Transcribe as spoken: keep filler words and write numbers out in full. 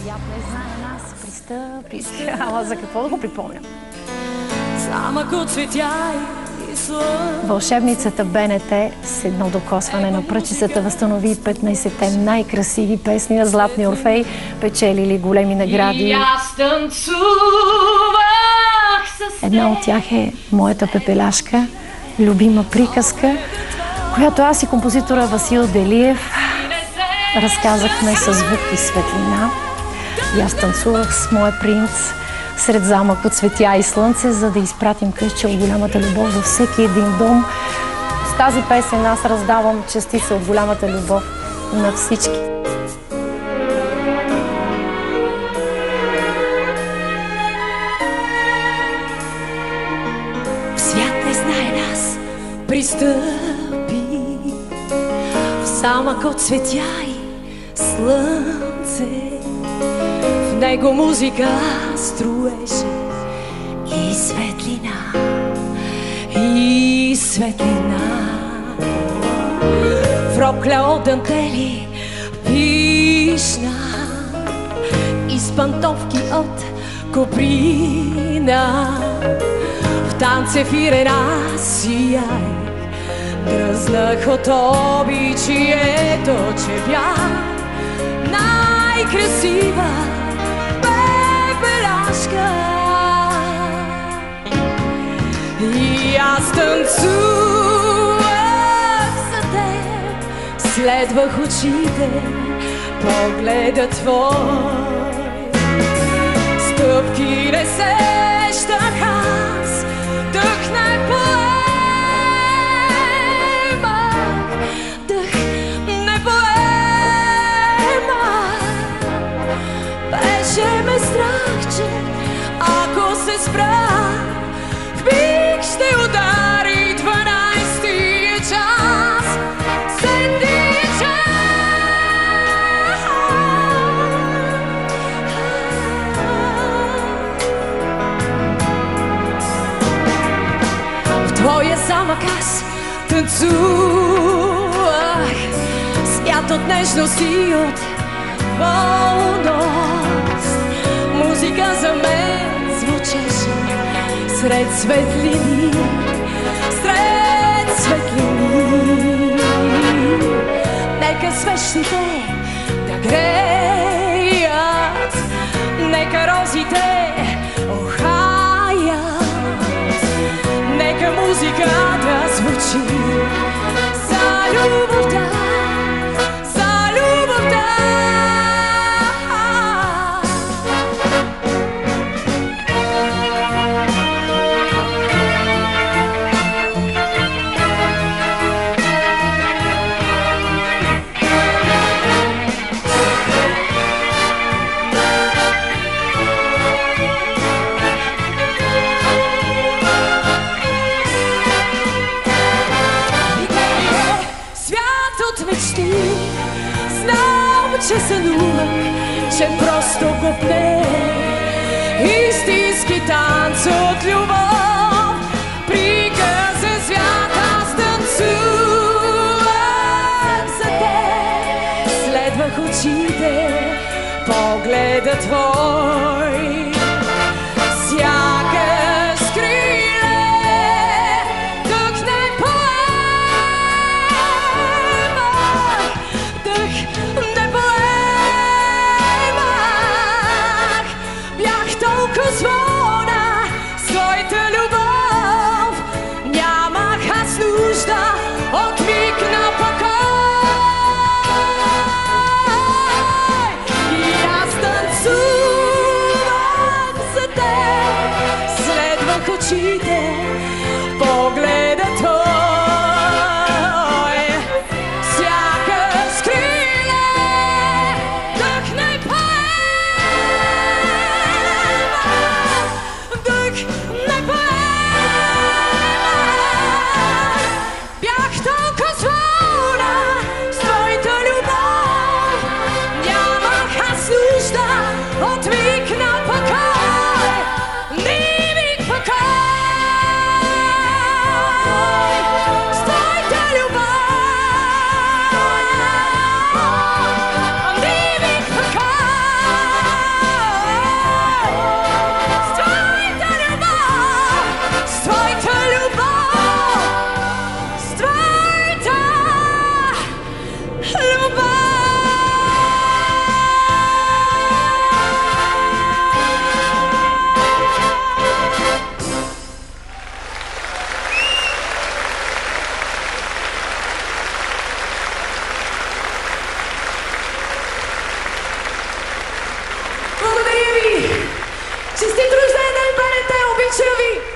Свят не знае нас, пристъпи. Ама за какво да го припомням? Замък от цветя и слънце. Вълшебницата БНТ с едно докосване на пръчицата възстанови петнайсетте най-красиви песни на Златния Орфей, печелили големи награди. И аз танцувах с теб. Една от тях е Моята пепеляшка, любима приказка, която аз и композитора Васил Делиев разказахме със звук и светлина. И аз танцувах с моя принц сред замък от цветя и слънце, за да изпратим късче от голямата любов във всеки един дом. С тази песен аз раздавам частица от голямата любов на всички. В свят не знае нас, пристъпи в замък от цветя и слънце. В него музика струеше и светлина, и светлина. В рокля от дантели пишна и с пантовки от коприна. В танцефирена сияй дръзнах от обичието, че бях най-красива пепеляшка. И аз танцувах за теб, следвах очите, погледа твой. Стъпки не сещах аз, дъх не поемах, дъх не поемах. Беше ме страх, че ако се спра, в миг ще удари дванайсетия час, сетния час. В твоя замък аз танцувах, свят от нежност и от волност. Музика за мен звучеше сред светлини, сред светлини. Нека свещите да греят, нека розите охаят, нека музиката звучи за любовта, за любовта. Знам, че сънувах, че просто копне истински танц от любов. Приказен свят аз танцувах за теб, следвах очите, погледа твой. Сякаш криле, дъх не поемах, дъх не поемах. Бях толкова звона своята любов, нямах аз нужда от миг на покой. И аз танцувах ви! Честит рожден ден, бъдете, обичам ви!